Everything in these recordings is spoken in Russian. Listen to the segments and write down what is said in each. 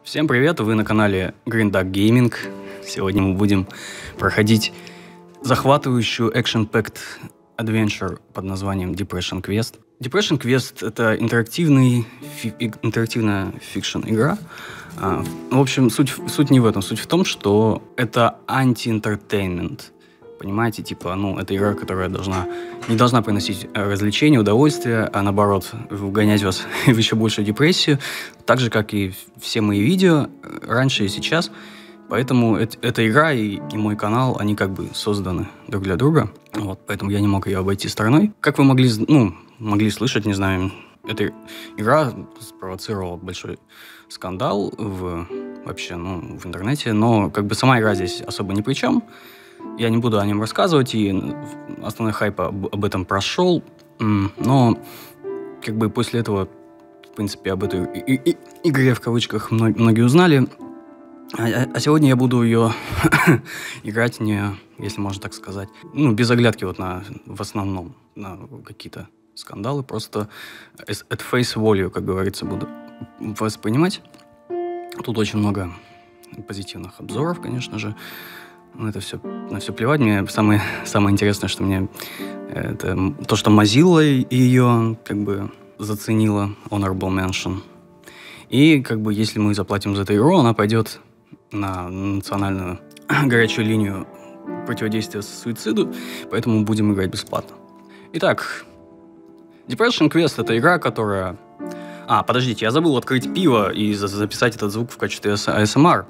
Всем привет, вы на канале Green Duck Gaming. Сегодня мы будем проходить захватывающую action-packed adventure под названием Depression Quest. Depression Quest — это интерактивная фикшн-игра. В общем, суть не в этом. Суть в том, что это анти-энтертейнмент. Понимаете, это игра, которая не должна приносить развлечения, удовольствие, а наоборот, вгонять вас в еще большую депрессию, так же, как и все мои видео раньше и сейчас. Поэтому эта игра и мой канал, они как бы созданы друг для друга. Поэтому я не мог ее обойти стороной. Как вы могли слышать, не знаю, эта игра спровоцировала большой скандал в интернете, но как бы сама игра здесь особо ни при чем. Я не буду о нем рассказывать, и основной хайп об этом прошел, но как бы после этого, в принципе, об этой игре в кавычках многие узнали. А сегодня я буду ее играть если можно так сказать, без оглядки в основном на какие-то скандалы, просто at face value, как говорится, буду воспринимать. Тут очень много позитивных обзоров, конечно же. На все плевать. Мне самое интересное, что мне это то, что Mozilla ее как бы заценила, honorable mention. И как бы если мы заплатим за эту игру, она пойдет на национальную горячую линию противодействия суициду, поэтому будем играть бесплатно. Итак, Depression Quest — это игра, которая... подождите, я забыл открыть пиво и записать этот звук в качестве ASMR.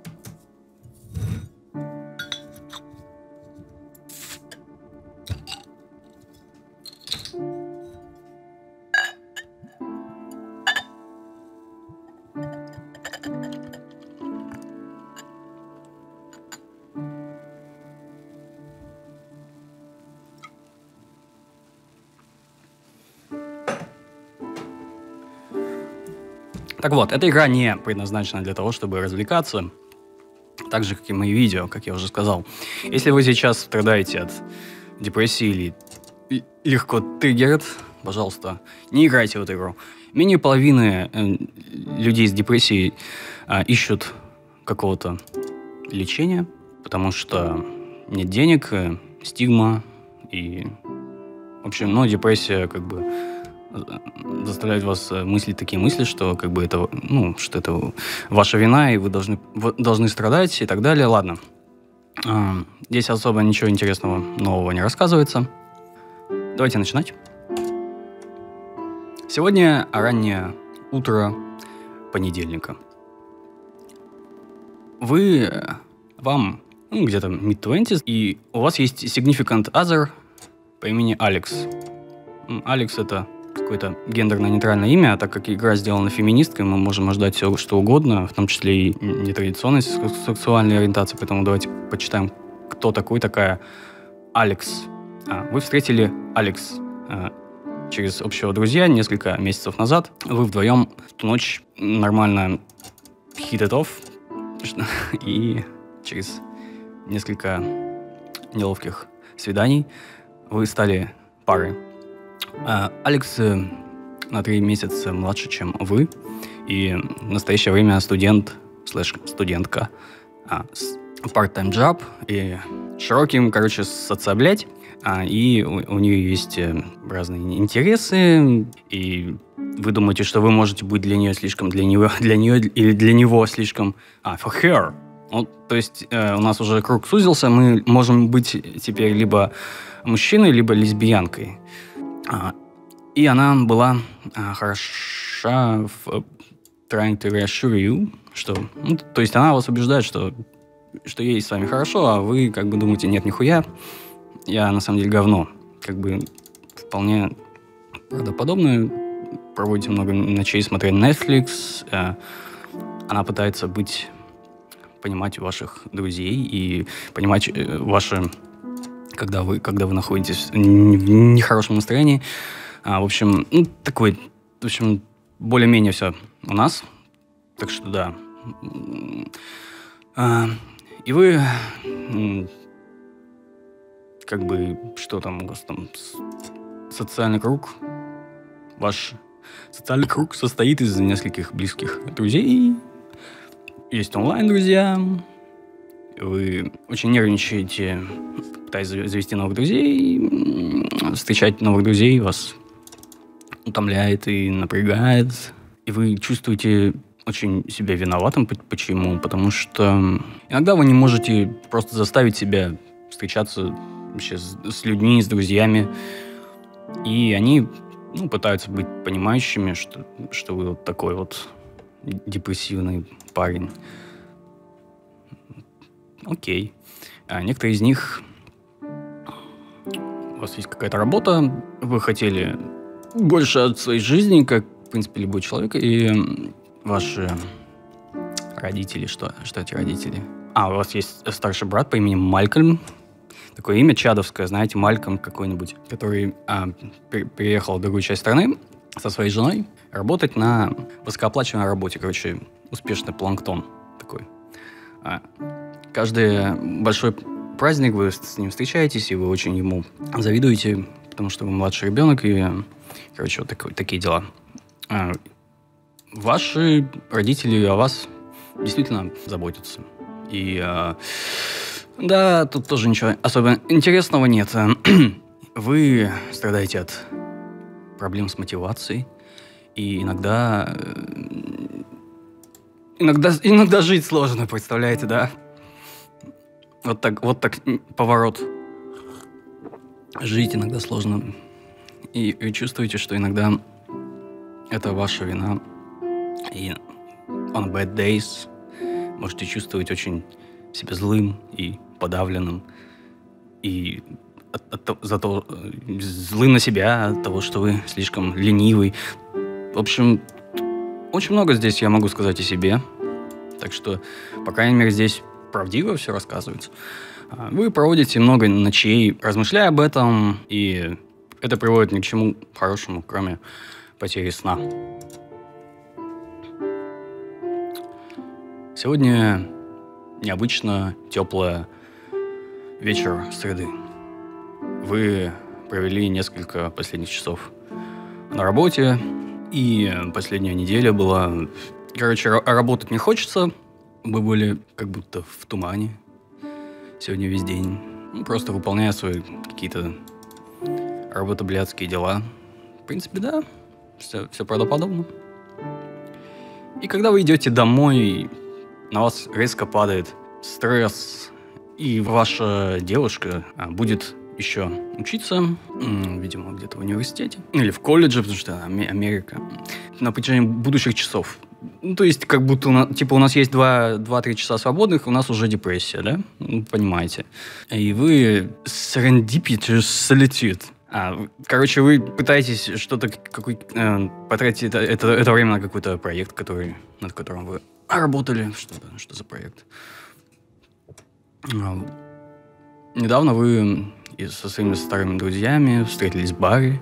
Так вот, эта игра не предназначена для того, чтобы развлекаться, так же, как и мои видео, как я уже сказал. Если вы сейчас страдаете от депрессии или легко триггерит, пожалуйста, не играйте в эту игру. Менее половины людей с депрессией ищут какого-то лечения, потому что нет денег, стигма и... В общем, депрессия как бы... заставляют вас мыслить такие мысли, что как бы это, что это ваша вина, и вы должны страдать и так далее. Ладно. Здесь особо ничего интересного, нового не рассказывается. Давайте начинать. Сегодня раннее утро понедельника. Вам где-то mid-20s, и у вас есть significant other по имени Алекс. Алекс — это какое-то гендерно-нейтральное имя, а так как игра сделана феминисткой, мы можем ожидать все, что угодно, в том числе и нетрадиционной сексуальной ориентации, поэтому давайте почитаем, кто такая Алекс. Вы встретили Алекс через общего друзья несколько месяцев назад. Вы вдвоем в ту ночь нормально hit it off, и через несколько неловких свиданий вы стали парой. Алекс на 3 месяца младше, чем вы, и в настоящее время студент/студентка с part-time job и широким, социоблять, и у нее есть разные интересы, и вы думаете, что вы можете быть для нее или для него слишком... for her. То есть у нас уже круг сузился, мы можем быть теперь либо мужчиной, либо лесбиянкой. И она была хороша в trying to reassure you, что... то есть она вас убеждает, что ей с вами хорошо, а вы как бы думаете, нет, нихуя, я на самом деле говно. Как бы вполне правдоподобно. Проводите много ночей, смотря Netflix. Она пытается понимать ваших друзей и понимать ваши... Когда вы находитесь в нехорошем настроении. В общем, более-менее все у нас. Так что да. И вы как бы, что там у вас там, социальный круг. Ваш социальный круг состоит из нескольких близких друзей. есть онлайн-друзья, вы очень нервничаете, пытаясь завести новых друзей, встречать новых друзей вас утомляет и напрягает, и вы чувствуете очень себя виноватым. Почему? Потому что иногда вы не можете просто заставить себя встречаться вообще с людьми, с друзьями, и они пытаются быть понимающими, что вы вот такой вот депрессивный парень. Окей. А некоторые из них... У вас есть какая-то работа, вы хотели больше от своей жизни, как, в принципе, любой человек, и ваши родители... Что эти родители? У вас есть старший брат по имени Малькольм. Такое имя чадовское, знаете, Малькольм какой-нибудь, который переехал в другую часть страны со своей женой работать на высокооплачиваемой работе. Короче, успешный планктон такой. Каждый большой праздник вы с ним встречаетесь, и вы очень ему завидуете, потому что вы младший ребенок, и, короче, вот такие дела. Ваши родители о вас действительно заботятся. И, да, тут тоже ничего особо интересного нет. Вы страдаете от проблем с мотивацией, и иногда жить сложно, представляете, да? Вот так поворот. Жить иногда сложно. И вы чувствуете, что иногда это ваша вина. И on bad days можете чувствовать очень себя злым и подавленным. И зато злым на себя от того, что вы слишком ленивый. В общем, очень много здесь я могу сказать о себе. Так что, по крайней мере, здесь правдиво все рассказывается. Вы проводите много ночей, размышляя об этом, и это приводит ни к чему хорошему, кроме потери сна. Сегодня необычно теплый вечер среды. Вы провели несколько последних часов на работе, и последняя неделя была... Короче, работать не хочется. Вы были как будто в тумане сегодня весь день. Просто выполняя свои какие-то работоблядские дела. В принципе, да, все правдоподобно. И когда вы идете домой, на вас резко падает стресс, и ваша девушка будет еще учиться, видимо, где-то в университете или в колледже, потому что Америка, на протяжении будущих часов. То есть, как будто у нас есть 2-3 часа свободных, у нас уже депрессия, да? Понимаете. И вы serendipitous solitude. Короче, вы пытаетесь потратить это время на какой-то проект, над которым вы работали. Что за проект? Недавно вы со своими старыми друзьями встретились в баре.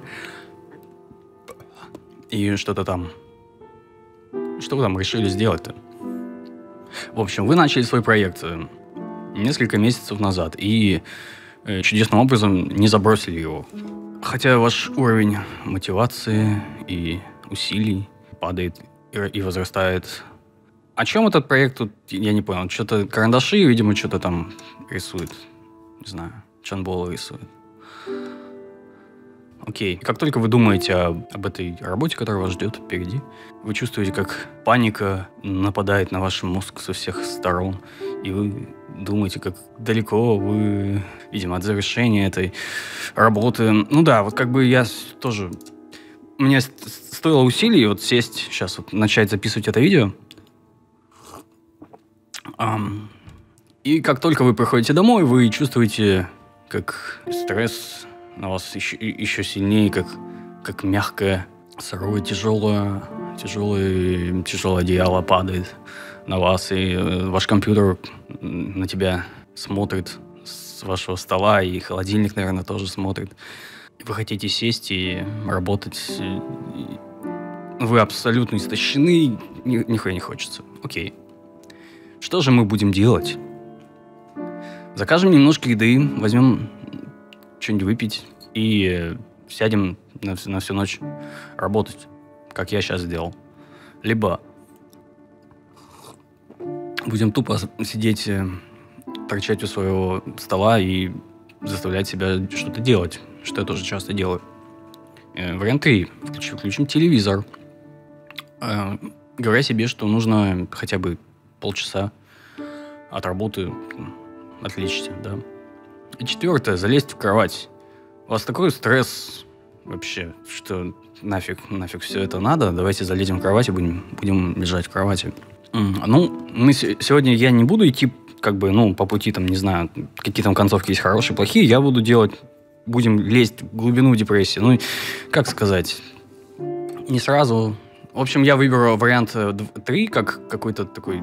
И что вы там решили сделать-то? В общем, вы начали свой проект несколько месяцев назад и чудесным образом не забросили его. Хотя ваш уровень мотивации и усилий падает и возрастает. О чем этот проект тут, я не понял. Что-то карандаши, видимо, что-то там рисует. Не знаю, чанболы рисует. Окей. Как только вы думаете об этой работе, которая вас ждет впереди, вы чувствуете, как паника нападает на ваш мозг со всех сторон, и вы думаете, как далеко вы, видимо, от завершения этой работы. Ну да, вот как бы я тоже... Мне стоило усилий вот сесть, сейчас вот начать записывать это видео. И как только вы приходите домой, вы чувствуете, как стресс на вас еще сильнее, как мягкое, сырое, тяжелое одеяло падает на вас, и ваш компьютер на тебя смотрит с вашего стола, и холодильник, наверное, тоже смотрит. Вы хотите сесть и работать, вы абсолютно истощены, нихуя не хочется. Окей. Что же мы будем делать? Закажем немножко еды, возьмем что-нибудь выпить и сядем на всю ночь работать, как я сейчас сделал. Либо будем тупо сидеть, торчать у своего стола и заставлять себя что-то делать, что я тоже часто делаю. Вариант 3. Включим телевизор. Говоря себе, что нужно хотя бы полчаса от работы отличить, да. И 4. Залезть в кровать. У вас такой стресс вообще, что нафиг все это надо. Давайте залезем в кровать и будем лежать в кровати. Ну, сегодня я не буду идти по пути, там, не знаю, какие там концовки есть хорошие, плохие. Я буду будем лезть в глубину депрессии. Ну, как сказать, не сразу. В общем, я выберу вариант 3, как какой-то такой,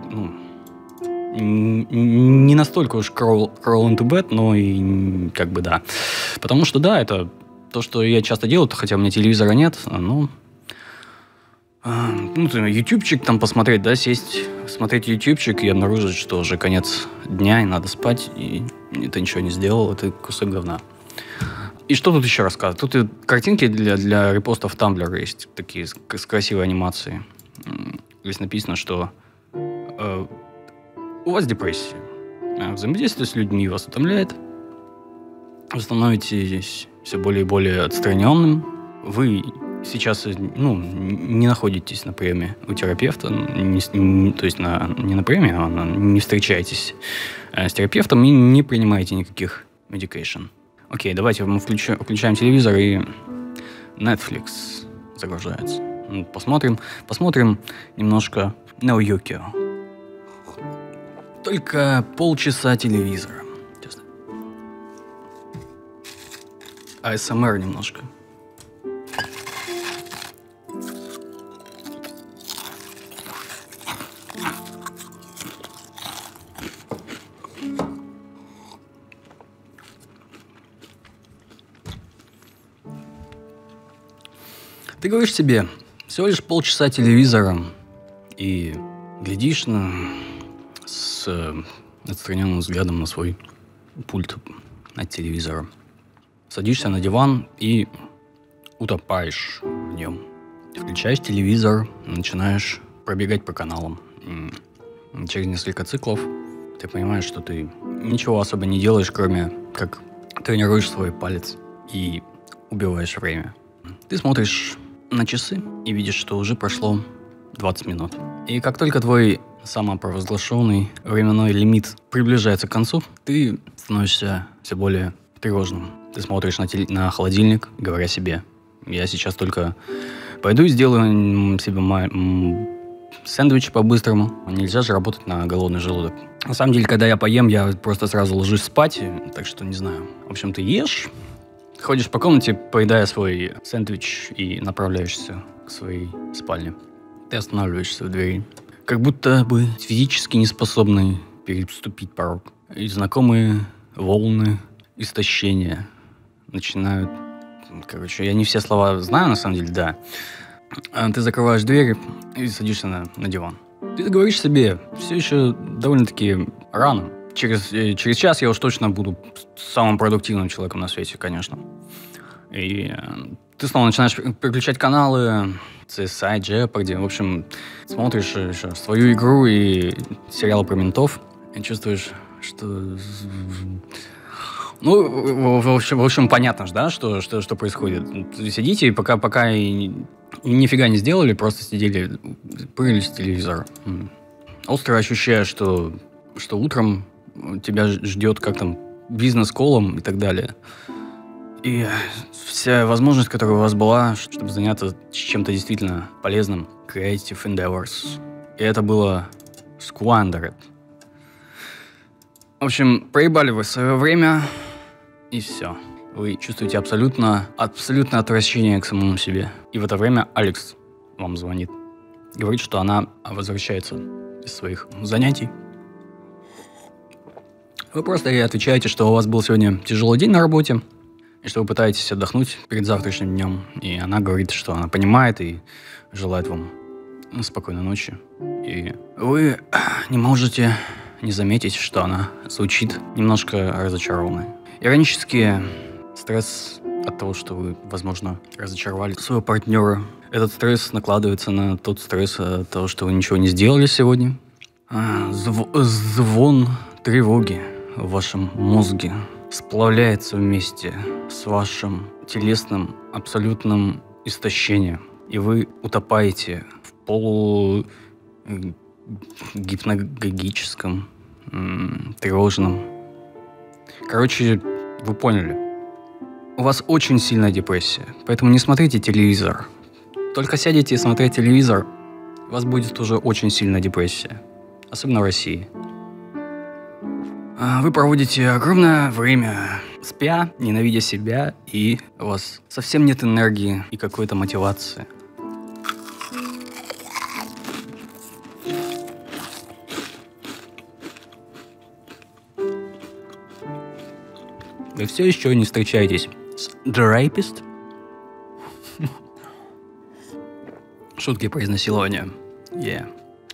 не настолько уж crawl into bed, но и да. Потому что, да, это то, что я часто делаю, хотя у меня телевизора нет, ютубчик там посмотреть, да, сесть, смотреть ютубчик и обнаружить, что уже конец дня, и надо спать, и ты ничего не сделал, это кусок говна. И что тут еще рассказывать? Тут и картинки для репостов в Tumblr есть, такие с красивой анимацией. Здесь написано, что у вас депрессия, взаимодействие с людьми вас утомляет, вы становитесь все более и более отстраненным, вы сейчас не находитесь на приеме у терапевта, то есть не на приеме, а не встречаетесь с терапевтом и не принимаете никаких medication. Окей, давайте мы включаем телевизор, и Netflix загружается. Посмотрим немножко No Yukio. Только полчаса телевизора. Честно. ASMR немножко. Ты говоришь себе, всего лишь полчаса телевизора, и глядишь с отстраненным взглядом на свой пульт от телевизора. Садишься на диван и утопаешь в нем. Включаешь телевизор, начинаешь пробегать по каналам. И через несколько циклов ты понимаешь, что ты ничего особо не делаешь, кроме как тренируешь свой палец и убиваешь время. Ты смотришь на часы и видишь, что уже прошло 20 минут. И как только твой самопровозглашенный временной лимит приближается к концу, ты становишься все более тревожным. Ты смотришь на холодильник, говоря себе, я сейчас только пойду и сделаю себе сэндвич по-быстрому. Нельзя же работать на голодный желудок. На самом деле, когда я поем, я просто сразу ложусь спать, так что не знаю. В общем, ты ешь, ходишь по комнате, поедая свой сэндвич и направляешься к своей спальне. Ты останавливаешься в двери, как будто бы физически не способный переступить порог. И знакомые волны истощения начинают... я не все слова знаю, на самом деле, да. Ты закрываешь дверь и садишься на диван. Ты говоришь себе, все еще довольно-таки рано. Через час я уж точно буду самым продуктивным человеком на свете, конечно. И ты снова начинаешь переключать каналы, CSI, Jeopardy. В общем, смотришь еще свою игру и сериалы про ментов. И чувствуешь, что... в общем, понятно же, да, что происходит. Сидите, и пока и нифига не сделали, просто сидели, прыгали с телевизора. Остро ощущаешь, что утром тебя ждет как там бизнес-колом и так далее. И вся возможность, которая у вас была, чтобы заняться чем-то действительно полезным, creative endeavors. И это было squandered. В общем, проебали вы свое время, и все. Вы чувствуете абсолютное отвращение к самому себе. И в это время Алекс вам звонит. Говорит, что она возвращается из своих занятий. Вы просто ей отвечаете, что у вас был сегодня тяжелый день на работе, и что вы пытаетесь отдохнуть перед завтрашним днем. И она говорит, что она понимает и желает вам спокойной ночи. И вы не можете не заметить, что она звучит немножко разочарованной. Иронически, стресс от того, что вы, возможно, разочаровали своего партнера, этот стресс накладывается на тот стресс от того, что вы ничего не сделали сегодня. Звон тревоги в вашем мозге сплавляется вместе с вашим телесным абсолютным истощением. И вы утопаете в полугипногогическом, тревожном. Короче, вы поняли. У вас очень сильная депрессия, поэтому не смотрите телевизор. Только сядете и смотреть телевизор, у вас будет уже очень сильная депрессия. Особенно в России. Вы проводите огромное время спя, ненавидя себя, и у вас совсем нет энергии и какой-то мотивации. Вы все еще не встречаетесь с The Rapist? Шутки про изнасилование. Yeah.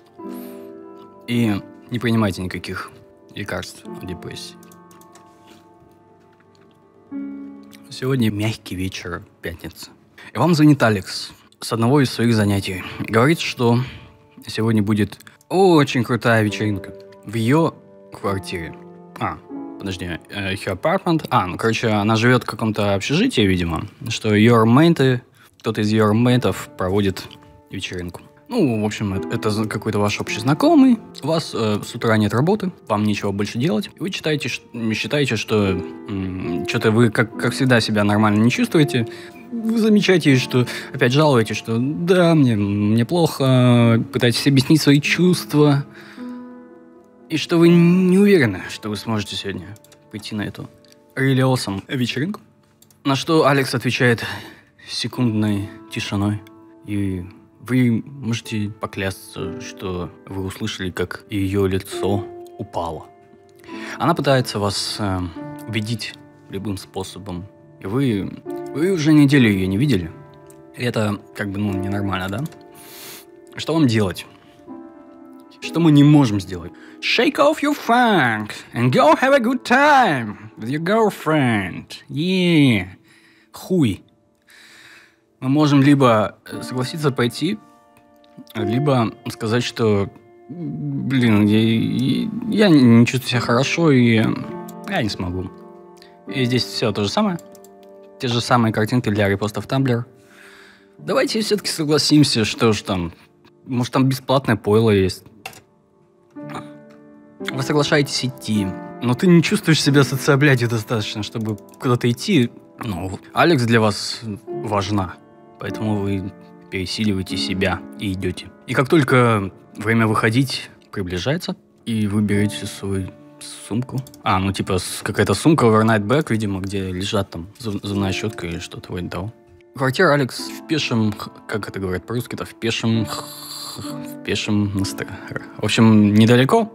И не принимайте никаких лекарств от депрессии. Сегодня мягкий вечер, пятница. И вам звонит Алекс с одного из своих занятий. Говорит, что сегодня будет очень крутая вечеринка в ее квартире. Her apartment. Она живет в каком-то общежитии, видимо, что ее румейты, кто-то из ее румейтов проводит вечеринку. В общем, это какой-то ваш общий знакомый. У вас с утра нет работы, вам нечего больше делать. И вы считаете, что что-то вы, как всегда, себя нормально не чувствуете. Вы замечаете, что опять жалуетесь, что да, мне плохо, пытаетесь объяснить свои чувства. И что вы не уверены, что вы сможете сегодня пойти на эту really awesome вечеринку. На что Алекс отвечает секундной тишиной. И вы можете поклясться, что вы услышали, как ее лицо упало. Она пытается вас убедить любым способом. И вы уже неделю ее не видели. И это ненормально, да? Что вам делать? Что мы не можем сделать? Shake off your funk and go have a good time with your girlfriend. Yeah. Хуй. Мы можем либо согласиться пойти, либо сказать, что я не чувствую себя хорошо, и я не смогу. И здесь все то же самое. Те же самые картинки для репостов в Tumblr. Давайте все-таки согласимся, что ж там, может там бесплатное пойло есть. Вы соглашаетесь идти, но ты не чувствуешь себя социоблядью достаточно, чтобы куда-то идти. Алекс для вас важна, поэтому вы пересиливаете себя и идете. И как только время выходить приближается, и вы берете свою сумку. Какая-то сумка overnight bag, видимо, где лежат там зубная щетка или что-то вроде того. Квартира Алекс в пешем, как это говорят по-русски-то, в пешем в общем, недалеко.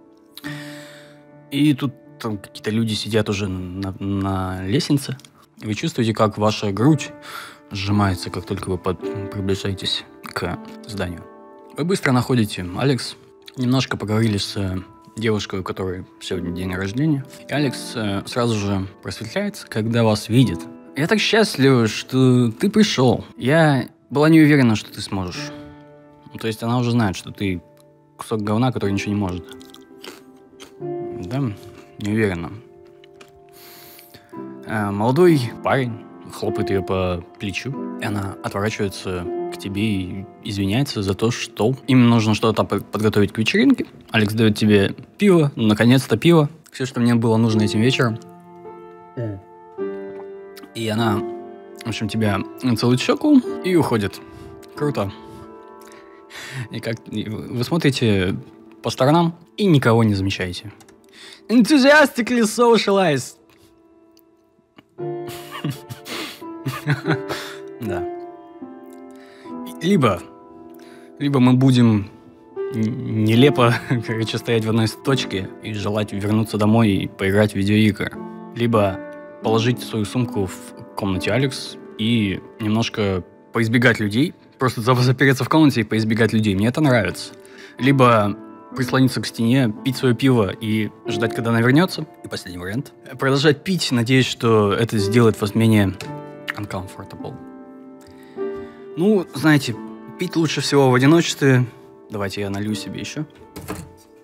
И тут там какие-то люди сидят уже на лестнице. И вы чувствуете, как ваша грудь сжимается, как только вы приближаетесь к зданию. Вы быстро находите Алекс. Немножко поговорили с девушкой, у которой сегодня день рождения. И Алекс сразу же просветляется, когда вас видит. Я так счастлива, что ты пришел. Я была не уверена, что ты сможешь. То есть она уже знает, что ты кусок говна, который ничего не может. Да, не уверена. Молодой парень хлопает ее по плечу, и она отворачивается к тебе и извиняется за то, что им нужно что-то подготовить к вечеринке. Алекс дает тебе пиво, наконец-то пиво. Все, что мне было нужно этим вечером. И она, в общем, тебя целует в щеку и уходит. Круто. И вы смотрите по сторонам и никого не замечаете. Enthusiastically socialized. Да. Либо мы будем нелепо, стоять в одной точке и желать вернуться домой и поиграть в видеоигры. Либо положить свою сумку в комнате Алекс и немножко поизбегать людей. Просто запереться в комнате и поизбегать людей. Мне это нравится. Либо прислониться к стене, пить свое пиво и ждать, когда она вернется. И последний вариант. Продолжать пить, надеясь, что это сделает вас менее uncomfortable. Знаете, пить лучше всего в одиночестве. Давайте я налью себе еще.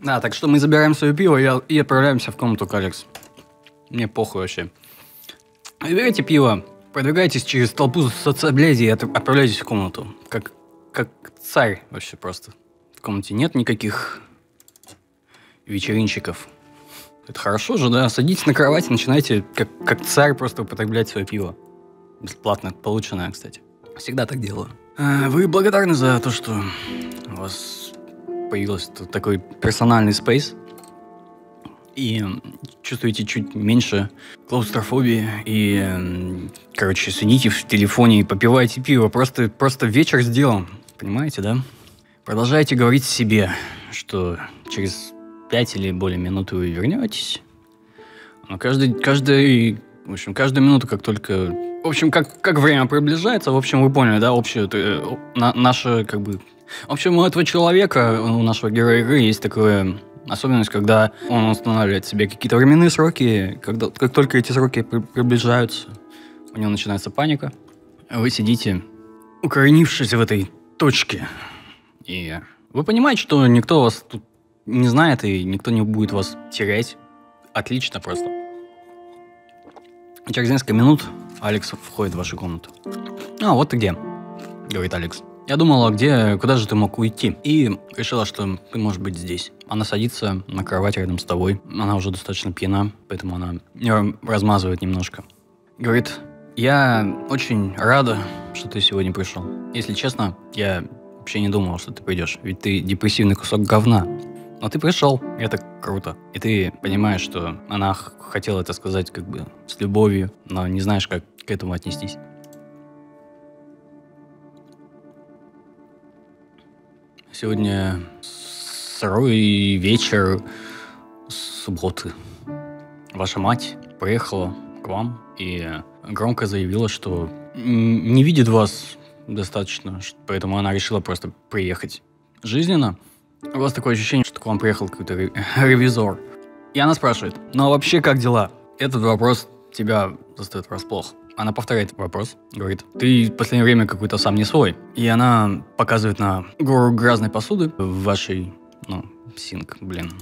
Да, так что мы забираем свое пиво и отправляемся в комнату к Алекс. Мне похуй вообще. Вы берете пиво, продвигаетесь через толпу соцоблядей и отправляетесь в комнату. Как царь вообще просто. В комнате нет никаких вечеринчиков. Это хорошо же, да? Садитесь на кровать и начинайте как царь просто употреблять свое пиво. Бесплатно полученное, кстати. Всегда так делаю. Вы благодарны за то, что у вас появился такой персональный спейс. И чувствуете чуть меньше клаустрофобии. И, короче, сидите в телефоне и попивайте пиво. Просто вечер сделан. Понимаете, да? Продолжайте говорить себе, что через 5 или более минут вы вернетесь. Но каждую минуту, как только... В общем, как время приближается, в общем, вы поняли, да, наше, как бы... В общем, у этого человека, у нашего героя игры есть такая особенность, когда он устанавливает себе какие-то временные сроки, как только эти сроки приближаются, у него начинается паника. Вы сидите, укоренившись в этой точке, и вы понимаете, что никто вас тут не знает, и никто не будет вас терять. Отлично просто. Через несколько минут Алекс входит в вашу комнату. Вот ты где, говорит Алекс. Я думала, куда же ты мог уйти? И решила, что ты можешь быть здесь. Она садится на кровать рядом с тобой. Она уже достаточно пьяна, поэтому она ее размазывает немножко. Говорит, я очень рада, что ты сегодня пришел. Если честно, я вообще не думала, что ты придешь. Ведь ты депрессивный кусок говна. Но ты пришел, и это круто. И ты понимаешь, что она хотела это сказать как бы с любовью, но не знаешь, как к этому отнестись. Сегодня сырой вечер субботы. Ваша мать приехала к вам и громко заявила, что не видит вас достаточно, поэтому она решила просто приехать. Жизненно у вас такое ощущение, что к вам приехал какой-то ревизор. И она спрашивает, ну а вообще как дела? Этот вопрос тебя застает врасплох. Она повторяет вопрос, говорит, ты в последнее время какой-то сам не свой. И она показывает на гору грязной посуды в вашей, синк, блин.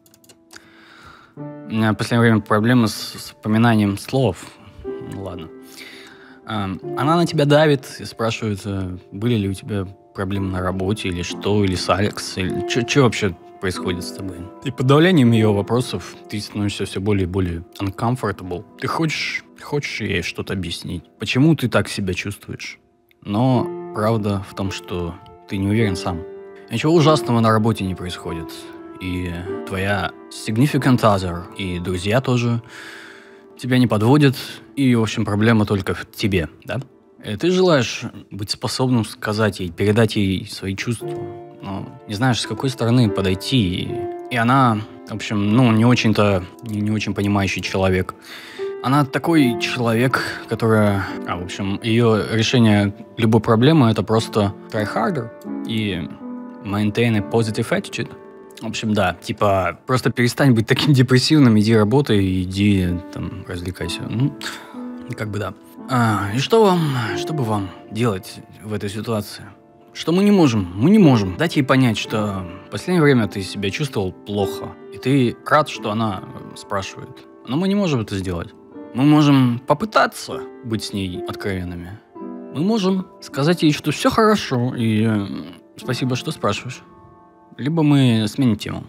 У меня в последнее время проблемы с упоминанием слов. Ладно. Она на тебя давит и спрашивает, были ли у тебя проблемы на работе, или что, или с Алекс, или что вообще происходит с тобой. И под давлением ее вопросов ты становишься все более и более uncomfortable. Ты хочешь ей что-то объяснить, почему ты так себя чувствуешь. Но правда в том, что ты не уверен сам. Ничего ужасного на работе не происходит. И твоя significant other, и друзья тоже тебя не подводят. И, в общем, проблема только в тебе, да? И ты желаешь быть способным сказать ей, передать ей свои чувства, но не знаешь, с какой стороны подойти. И она, в общем, не очень понимающий человек. Она такой человек, которая... в общем, ее решение любой проблемы — это просто try harder и maintain a positive attitude. В общем, да, типа, просто перестань быть таким депрессивным, иди работай, иди там развлекайся. Как бы да. И что бы вам делать в этой ситуации? Что мы не можем? Мы не можем дать ей понять, что в последнее время ты себя чувствовал плохо. И ты рад, что она спрашивает. Но мы не можем это сделать. Мы можем попытаться быть с ней откровенными. Мы можем сказать ей, что все хорошо, и спасибо, что спрашиваешь. Либо мы сменим тему.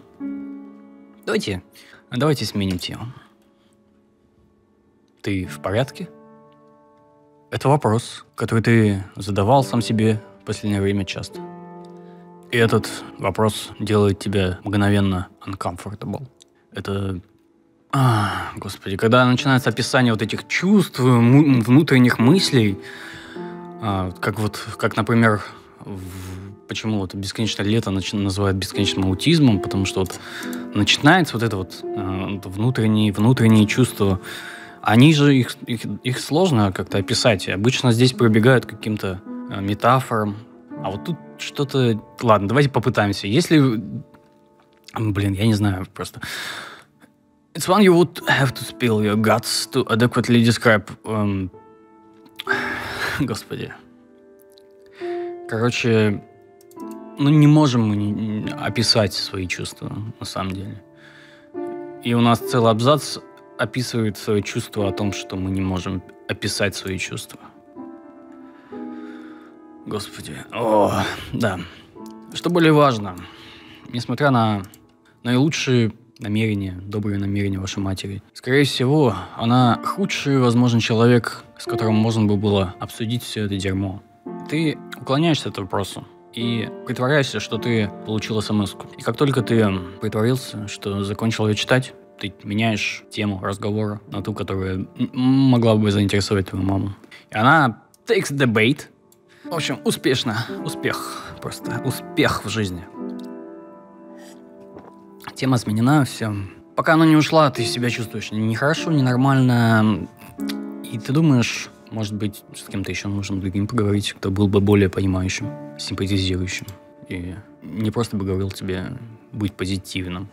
Давайте сменим тему. Ты в порядке? Это вопрос, который ты задавал сам себе в последнее время часто. И этот вопрос делает тебя мгновенно uncomfortable. Это... Господи, когда начинается описание вот этих чувств, внутренних мыслей, как, например, почему вот бесконечное лето называют бесконечным аутизмом, потому что вот начинается вот это вот внутренние чувства. Они же, их сложно как-то описать. Обычно здесь пробегают каким-то метафорам. А вот тут что-то... Ладно, давайте попытаемся. Если... я не знаю, просто... It's one you would have to spill your guts to adequately describe... Господи. Короче, не можем мы описать свои чувства, на самом деле. И у нас целый абзац описывает свои чувства о том, что мы не можем описать свои чувства. Господи. О, да. Что более важно, несмотря на наилучшие намерения, добрые намерения вашей матери, скорее всего, она худший возможный человек, с которым можно было обсудить все это дерьмо. Ты уклоняешься от вопроса и притворяешься, что ты получил смс-ку. И как только ты притворился, что закончил ее читать, ты меняешь тему разговора на ту, которая могла бы заинтересовать твою маму. И она takes the bait. В общем, успешно. Успех. Просто успех в жизни. Тема сменена, все. Пока она не ушла, ты себя чувствуешь нехорошо, ненормально. И ты думаешь, может быть, с кем-то еще нужно другим поговорить, кто был бы более понимающим, симпатизирующим. И не просто бы говорил тебе быть позитивным.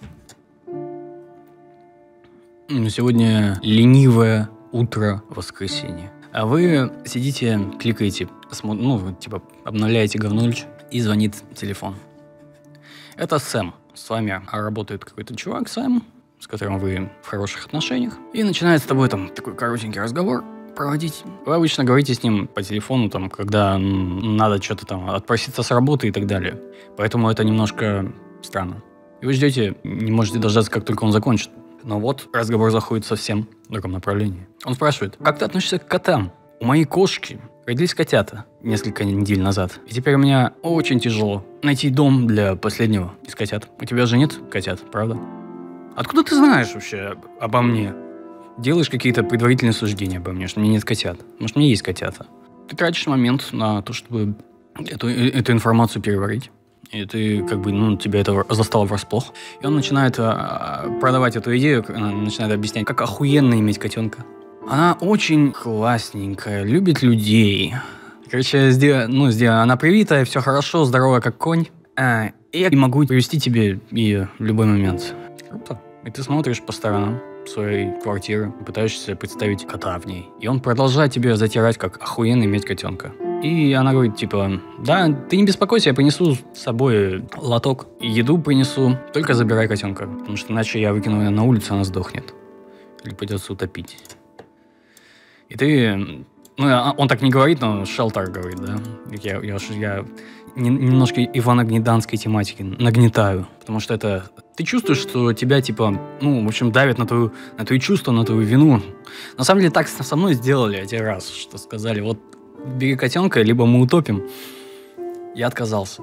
Сегодня ленивое утро воскресенья. А вы сидите, кликаете, обновляете говнульч, и звонит телефон. Это Сэм. С вами работает какой-то чувак, Сэм, с которым вы в хороших отношениях. И начинает с тобой такой коротенький разговор проводить. Вы обычно говорите с ним по телефону, когда надо что-то отпроситься с работы и так далее. Поэтому это немножко странно. И вы ждете, не можете дождаться, как только он закончит. Но вот разговор заходит совсем в другом направлении. Он спрашивает, как ты относишься к котам? У моей кошки родились котята несколько недель назад. И теперь у меня очень тяжело найти дом для последнего из котят. У тебя же нет котят, правда? Откуда ты знаешь вообще обо мне? Делаешь какие-то предварительные суждения обо мне, что у меня нет котят. Может, у меня есть котята. Ты тратишь момент на то, чтобы эту информацию переварить. И ты тебя это застало врасплох. И он начинает продавать эту идею, начинает объяснять, как охуенно иметь котенка. Она очень классненькая, любит людей. Короче, она привитая, все хорошо, здоровая, как конь. И я могу привезти тебе ее в любой момент. Круто. И ты смотришь по сторонам своей квартиры, пытаешься представить кота в ней. И он продолжает тебе затирать, как охуенно иметь котенка. И она говорит, да, ты не беспокойся, я принесу с собой лоток. И еду принесу, только забирай котенка. Потому что иначе я выкину ее на улицу, она сдохнет. Или придется утопить. И ты... он так не говорит, но шелтер говорит, да? Я немножко ивано-гнеданской тематики нагнетаю. Потому что это... Ты чувствуешь, что тебя, давят на твои чувства, на твою вину. На самом деле, так со мной сделали один раз, что сказали, вот, бери котенка, либо мы утопим. Я отказался.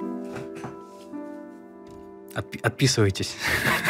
Отписывайтесь.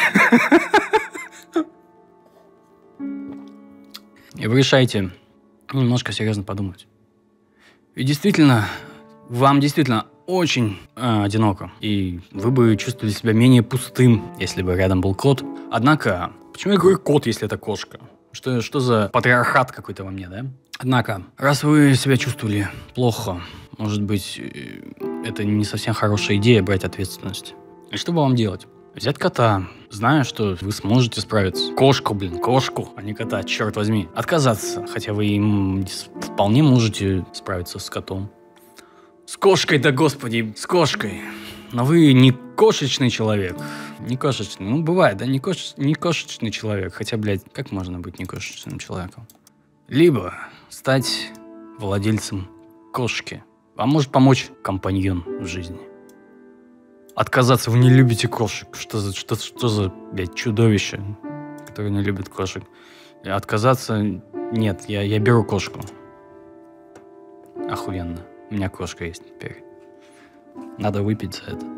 И вы решаете немножко серьезно подумать. И действительно, вам действительно очень одиноко. И вы бы чувствовали себя менее пустым, если бы рядом был кот. Однако, почему я говорю кот, если это кошка? Что за патриархат какой-то во мне, да? Однако, раз вы себя чувствовали плохо, может быть, это не совсем хорошая идея брать ответственность. И что бы вам делать? Взять кота, зная, что вы сможете справиться. Кошку, а не кота, черт возьми. Отказаться, хотя вы им вполне можете справиться с котом. С кошкой, да господи, с кошкой. Но вы не кошечный человек. Не кошечный. Бывает, да, не кошечный человек. Хотя, как можно быть не кошечным человеком? Либо стать владельцем кошки. Вам может помочь компаньон в жизни. Отказаться, вы не любите кошек. Что за чудовище, которое не любит кошек. И отказаться, нет, я беру кошку. Охуенно. У меня кошка есть теперь. Надо выпить за это.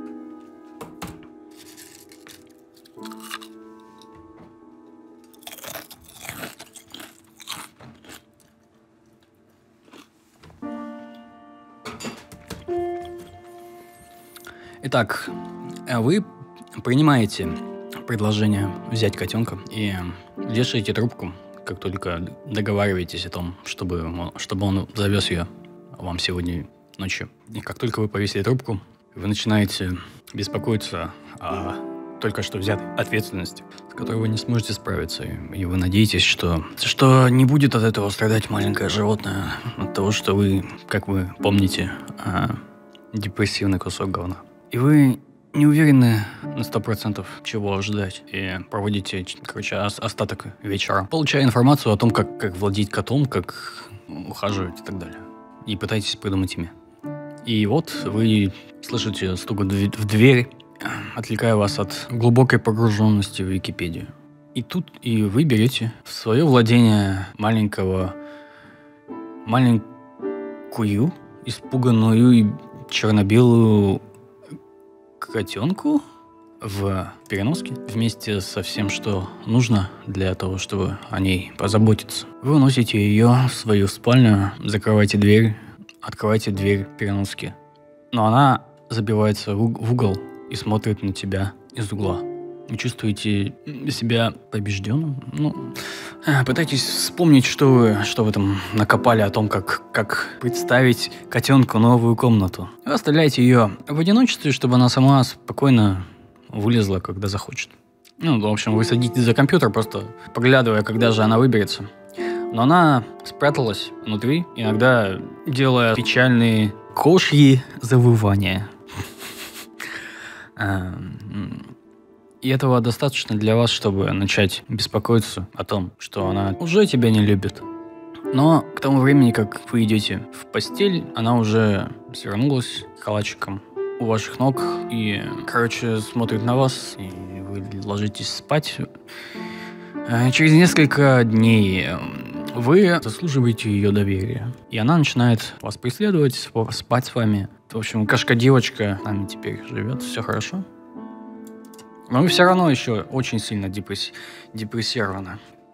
Итак, вы принимаете предложение взять котенка и вешаете трубку, как только договариваетесь о том, чтобы он завез ее вам сегодня ночью. И как только вы повесили трубку, вы начинаете беспокоиться о только что взятой ответственности, с которой вы не сможете справиться. И вы надеетесь, что не будет от этого страдать маленькое животное, от того, что вы, как вы помните, депрессивный кусок говна. И вы не уверены на 100%, чего ожидать. И проводите, короче, остаток вечера, получая информацию о том, как владеть котом, как ухаживать и так далее. И пытаетесь придумать имя. И вот вы слышите стук в дверь, отвлекая вас от глубокой погруженности в Википедию. И тут и вы берете в свое владение маленькую, испуганную и черно-белую котенку в переноске вместе со всем, что нужно для того, чтобы о ней позаботиться. Вы уносите ее в свою спальню, закрываете дверь, открываете дверь переноски. Но она забивается в угол и смотрит на тебя из угла. Вы чувствуете себя побежденным? Пытайтесь вспомнить, что вы там накопали о том, как представить котенку новую комнату. Вы оставляете ее в одиночестве, чтобы она сама спокойно вылезла, когда захочет. В общем, вы садитесь за компьютер, просто поглядывая, когда же она выберется. Но она спряталась внутри, иногда делая печальные кошьи завывания. И этого достаточно для вас, чтобы начать беспокоиться о том, что она уже тебя не любит. Но к тому времени, как вы идете в постель, она уже свернулась калачиком у ваших ног и, смотрит на вас, и вы ложитесь спать. Через несколько дней вы заслуживаете ее доверия, и она начинает вас преследовать, спать с вами. В общем, кошка-девочка с нами теперь живет, все хорошо. Но вы все равно еще очень сильно депрессированы.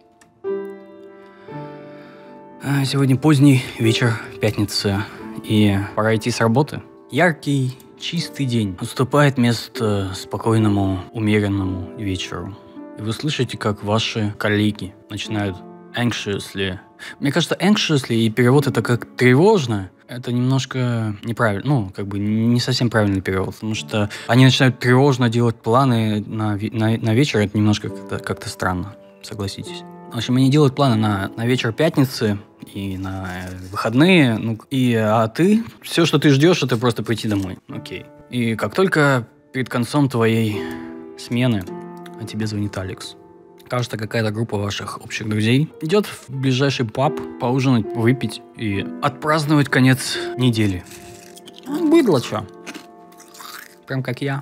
Сегодня поздний вечер пятницы, и пора идти с работы. Яркий, чистый день уступает место спокойному, умеренному вечеру. И вы слышите, как ваши коллеги начинают anxiously. Мне кажется, anxiously и перевод это как тревожно. Это немножко неправильно, не совсем правильный перевод, потому что они начинают тревожно делать планы на вечер, это немножко как-то странно, согласитесь. В общем, они делают планы на вечер пятницы и на выходные, а ты, все, что ты ждешь, это просто прийти домой, окей. И как только перед концом твоей смены тебе звонит Алекс. Кажется, какая-то группа ваших общих друзей идет в ближайший паб поужинать, выпить и отпраздновать конец недели. Быдло чё. Прям как я.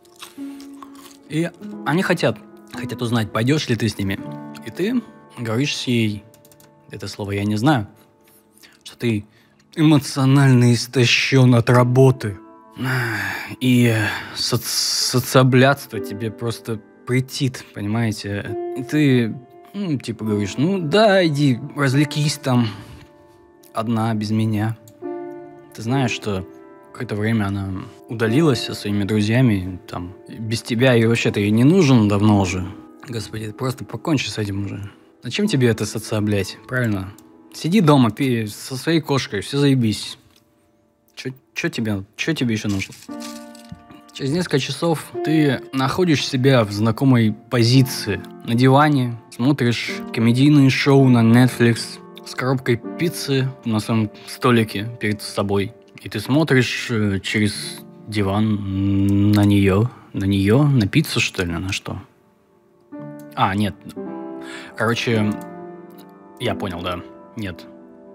И они хотят узнать, пойдешь ли ты с ними. И ты говоришь ей, это слово я не знаю, что ты эмоционально истощен от работы. И социоблядство тебе просто претит, понимаете? И ты, говоришь, да, иди, развлекись там одна, без меня. Ты знаешь, что какое-то время она удалилась со своими друзьями, там, без тебя, и вообще-то ей не нужен давно уже. Господи, просто покончи с этим уже. Зачем тебе это социоблять, правильно? Сиди дома, пей со своей кошкой, все заебись. Чё тебе еще нужно? Через несколько часов ты находишь себя в знакомой позиции. На диване, смотришь комедийные шоу на Netflix с коробкой пиццы на своем столике перед собой. И ты смотришь через диван на нее. На пиццу, что ли, на что? Нет. Я понял, да. Нет.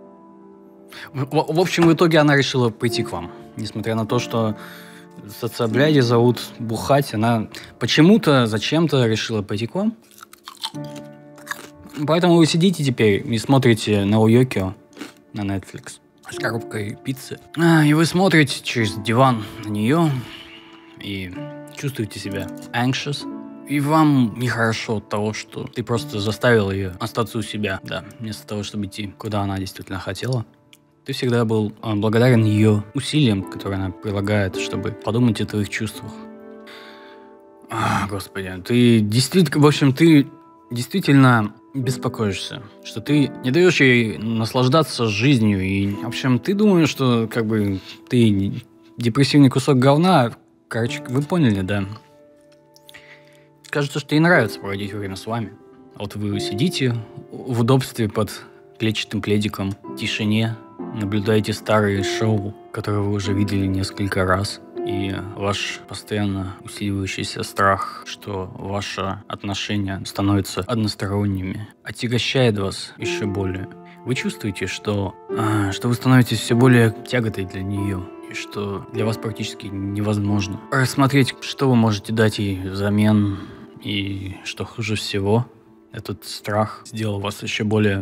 В общем, в итоге она решила прийти к вам. Несмотря на то, что социобляди зовут бухать, она почему-то, зачем-то решила пойти к вам. Поэтому вы сидите теперь и смотрите на Уёкио на Netflix с коробкой пиццы. И вы смотрите через диван на нее и чувствуете себя anxious. И вам нехорошо от того, что ты просто заставил ее остаться у себя, да, вместо того, чтобы идти, куда она действительно хотела. Ты всегда был благодарен ее усилиям, которые она прилагает, чтобы подумать о твоих чувствах. Господи, ты действительно беспокоишься, что ты не даешь ей наслаждаться жизнью. И, в общем, ты думаешь, что ты депрессивный кусок говна. Вы поняли, да? Кажется, что ей нравится проводить время с вами. Вот вы сидите в удобстве под клетчатым пледиком, в тишине, наблюдаете старые шоу, которые вы уже видели несколько раз. и ваш постоянно усиливающийся страх, что ваши отношения становятся односторонними, отягощает вас еще более. Вы чувствуете, что вы становитесь все более тяготой для нее, и что для вас практически невозможно рассмотреть, что вы можете дать ей взамен, и что хуже всего, этот страх сделал вас еще более...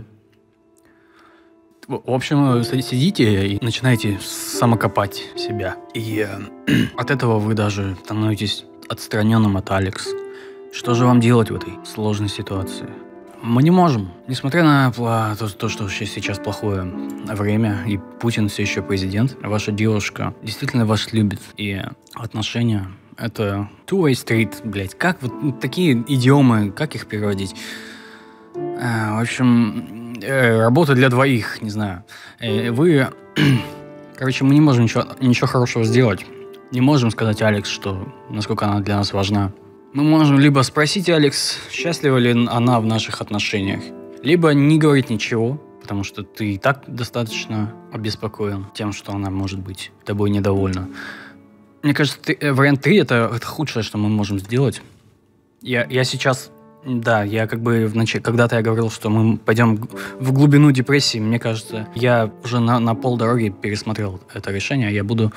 В общем, вы сидите и начинаете самокопать себя. И от этого вы даже становитесь отстраненным от Алекс. Что же вам делать в этой сложной ситуации? Мы не можем. Несмотря на то, что сейчас плохое время, и Путин все еще президент, ваша девушка действительно вас любит. И отношения — это two-way street, блядь. Как вот такие идиомы, как их переводить? В общем, работа для двоих, не знаю. Короче, мы не можем ничего хорошего сделать. Не можем сказать Алекс, насколько она для нас важна. Мы можем либо спросить Алекс, счастлива ли она в наших отношениях, либо не говорить ничего, потому что ты и так достаточно обеспокоен тем, что она может быть тобой недовольна. Мне кажется, вариант 3 — это худшее, что мы можем сделать. Я сейчас... Да, я когда-то я говорил, что мы пойдем в глубину депрессии. Мне кажется, я уже на полдороги пересмотрел это решение. Я буду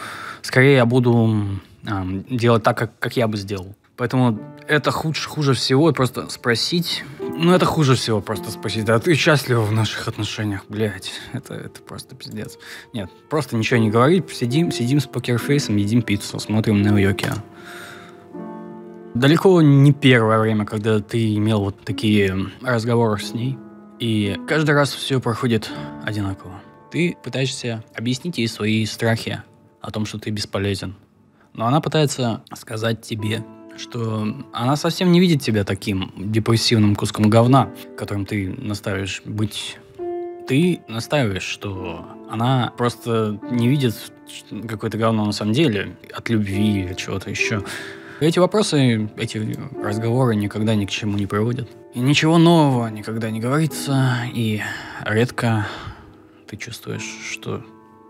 делать так, как я бы сделал. Поэтому это хуже всего просто спросить. Это хуже всего просто спросить. Да ты счастлива в наших отношениях, блядь. Это просто пиздец. Нет, просто ничего не говорить. Сидим с покерфейсом, едим пиццу, смотрим на океан. Далеко не первое время, когда ты имел вот такие разговоры с ней. И каждый раз все проходит одинаково. Ты пытаешься объяснить ей свои страхи о том, что ты бесполезен. Но она пытается сказать тебе, что она совсем не видит тебя таким депрессивным куском говна, которым ты настаиваешь быть. Ты настаиваешь, что она просто не видит какое-то говно на самом деле от любви или чего-то еще. Эти вопросы, эти разговоры никогда ни к чему не приводят. И ничего нового никогда не говорится, и редко ты чувствуешь, что,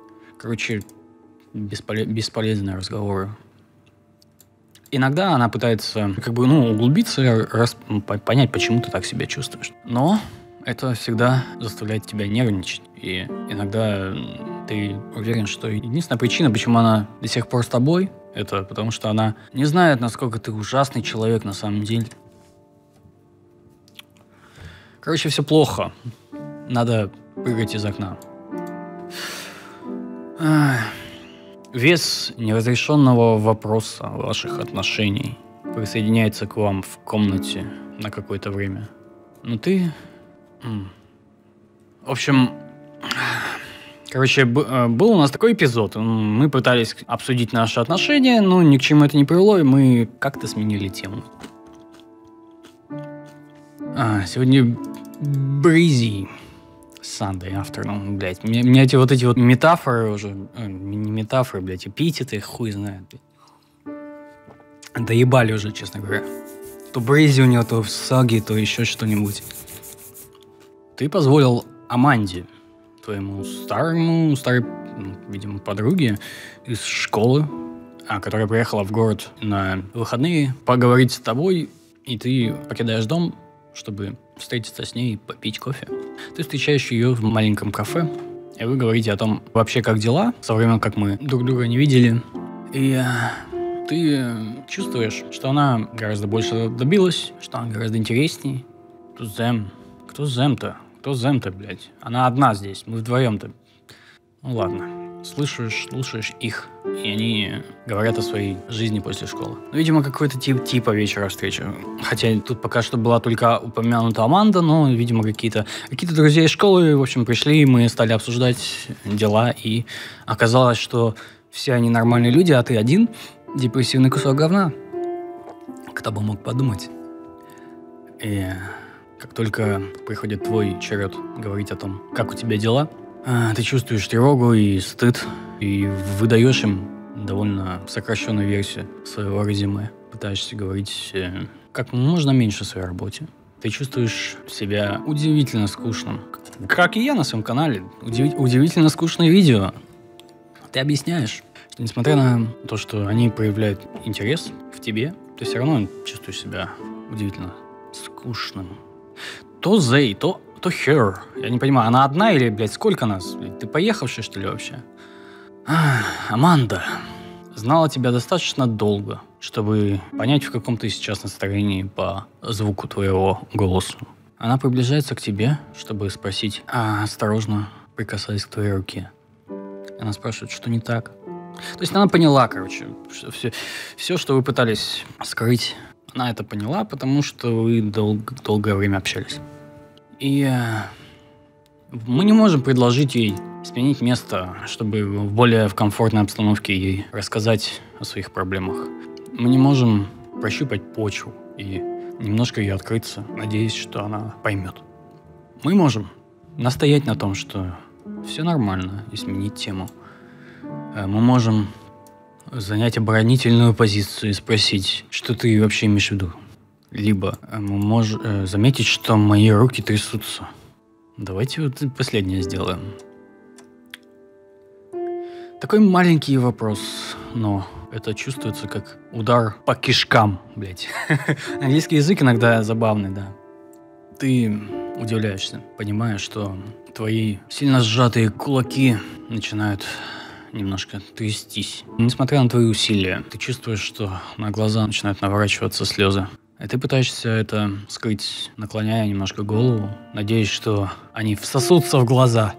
бесполезные разговоры. Иногда она пытается углубиться, понять, почему ты так себя чувствуешь. Но это всегда заставляет тебя нервничать. И иногда ты уверен, что единственная причина, почему она до сих пор с тобой, это потому что она не знает, насколько ты ужасный человек на самом деле. Все плохо. Надо прыгать из окна. Вес неразрешенного вопроса ваших отношений присоединяется к вам в комнате на какое-то время. Но ты... В общем... был у нас такой эпизод. Мы пытались обсудить наши отношения, но ни к чему это не привело, и мы как-то сменили тему. Сегодня breezy Sunday afternoon, блядь. Мне эти метафоры уже... не метафоры, блядь, эпитеты, хуй знает. Доебали уже, честно говоря. То breezy у него, то soggy, то еще что-нибудь. Ты позволил Аманде, твоему старой, видимо, подруге из школы, которая приехала в город на выходные, поговорить с тобой, и ты покидаешь дом, чтобы встретиться с ней и попить кофе. Ты встречаешь ее в маленьком кафе, и вы говорите о том, вообще, как дела, со времен, как мы друг друга не видели. И ты чувствуешь, что она гораздо больше добилась, что она гораздо интереснее. Кто Зем-то, блядь? Она одна здесь, мы вдвоем-то. Ну ладно. Слушаешь их, и они говорят о своей жизни после школы. Видимо, какой-то типа вечера встречи. Хотя тут пока что была только упомянута Аманда, но, видимо, какие-то друзья из школы, в общем, пришли, и мы стали обсуждать дела, и оказалось, что все они нормальные люди, а ты один депрессивный кусок говна. Кто бы мог подумать. И как только приходит твой черед говорить о том, как у тебя дела, ты чувствуешь тревогу и стыд, и выдаешь им довольно сокращенную версию своего резюме. Пытаешься говорить как можно меньше о своей работе. Ты чувствуешь себя удивительно скучным. Как и я на своем канале. Удивительно скучное видео. Ты объясняешь, Несмотря на то, что они проявляют интерес в тебе, ты все равно чувствуешь себя удивительно скучным. То they, то her. Я не понимаю, она одна или, блядь, сколько нас? Блядь, ты поехавший, что ли, вообще? Аманда знала тебя достаточно долго, чтобы понять, в каком ты сейчас настроении по звуку твоего голоса. Она приближается к тебе, чтобы спросить, осторожно прикасаясь к твоей руке. Она спрашивает, что не так. То есть она поняла, короче, что все, что вы пытались скрыть, она это поняла, потому что вы долгое время общались. И мы не можем предложить ей сменить место, чтобы в комфортной обстановке ей рассказать о своих проблемах. Мы не можем прощупать почву и немножко ей открыться, надеясь, что она поймет. Мы можем настоять на том, что все нормально, и сменить тему. Мы можем занять оборонительную позицию и спросить, что ты вообще имеешь в виду. Либо мы можем заметить, что мои руки трясутся. Давайте вот последнее сделаем. Такой маленький вопрос, но это чувствуется как удар по кишкам, блядь. Английский язык иногда забавный, да. Ты удивляешься, понимая, что твои сильно сжатые кулаки начинают немножко трястись. Несмотря на твои усилия, ты чувствуешь, что на глаза начинают наворачиваться слезы. И ты пытаешься это скрыть, наклоняя немножко голову, надеясь, что они всосутся в глаза.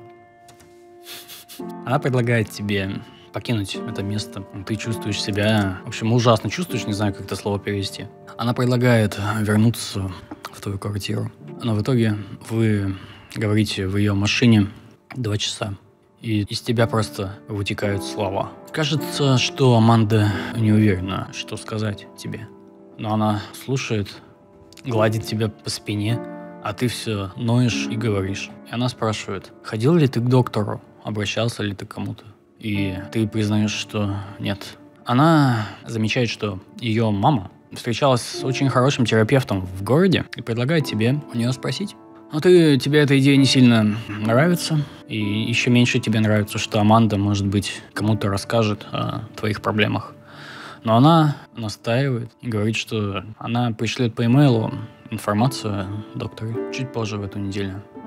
Она предлагает тебе покинуть это место. Ты чувствуешь себя, в общем, ужасно чувствуешь, не знаю, как это слово перевести. Она предлагает вернуться в твою квартиру. Но в итоге вы говорите в ее машине 2 часа. И из тебя просто вытекают слова. Кажется, что Аманда не уверена, что сказать тебе. Но она слушает, гладит тебя по спине, а ты все ноешь и говоришь. И она спрашивает, ходил ли ты к доктору, обращался ли ты к кому-то? И ты признаешь, что нет. Она замечает, что ее мама встречалась с очень хорошим терапевтом в городе и предлагает тебе у нее спросить. Но тебе эта идея не сильно нравится, и еще меньше тебе нравится, что Аманда, может быть, кому-то расскажет о твоих проблемах. Но она настаивает и говорит, что она пришлет по имейлу информацию о докторе чуть позже в эту неделю.